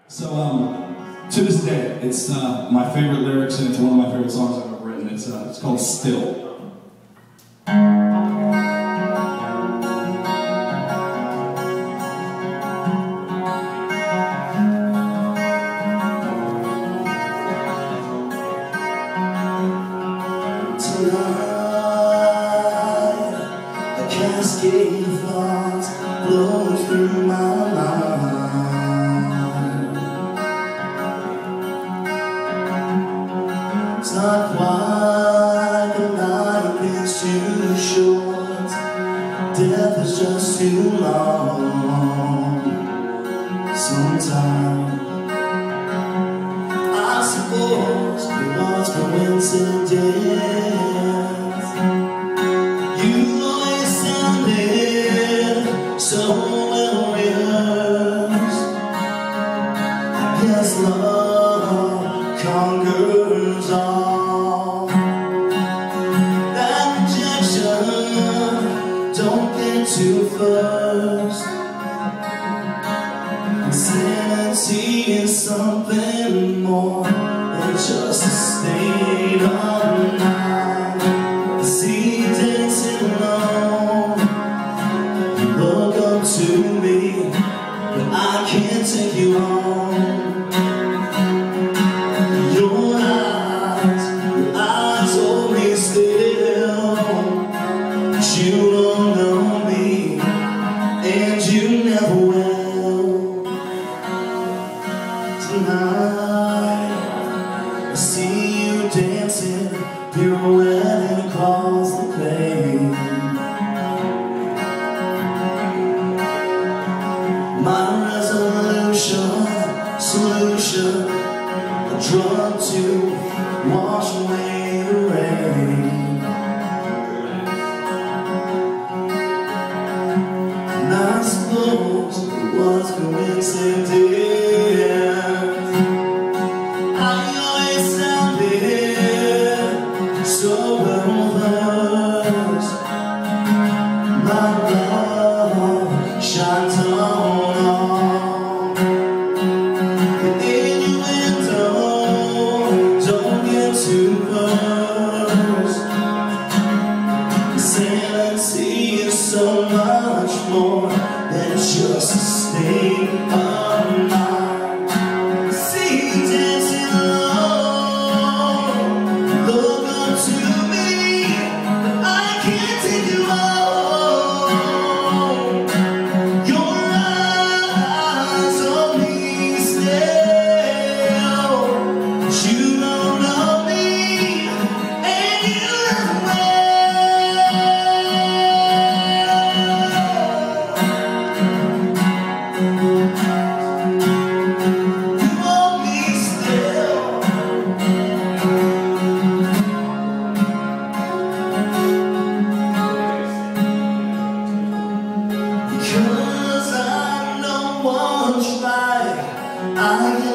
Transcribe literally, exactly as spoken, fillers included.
So, um, to this day, it's uh, my favorite lyrics, and it's one of my favorite songs I've ever written. It's, uh, it's called Still. A cascade of thoughts flows through my mind. It's not quite the night is too short. Death is just too long. Sometimes I suppose it was coincidence. You always sounded so well rehearsed. I guess love conquers all. That rejection don't get too first. Insanity is something more than just a state of mind. See you dancing alone. You look up to me, but I can't take you home. Your eyes, your eyes hold me still. But you don't know me, and you never will. Tonight, I see you dancing, pirouetting across the plain. My resolution, solution, a drug to wash away the rain. And I suppose it was coincidence. So well versed, my love shines on all. The innuendo don't get too close. Sanity is so much more than just a state of mind. See you dancing alone. Look up to me, but I can't take you home. Your eyes on me still, but you don't know me, and you never will. You want me still. Cause I know what's right. I